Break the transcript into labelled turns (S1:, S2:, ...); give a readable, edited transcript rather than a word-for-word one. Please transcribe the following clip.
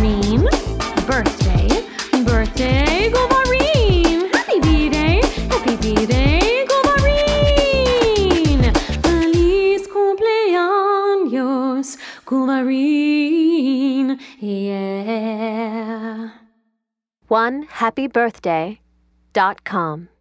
S1: Gulvarine. Birthday, birthday, Gulvarine. Happy B-Day, Gulvarine. Feliz cumpleaños, Gulvarine. Yeah.
S2: OneHappyBirthday.com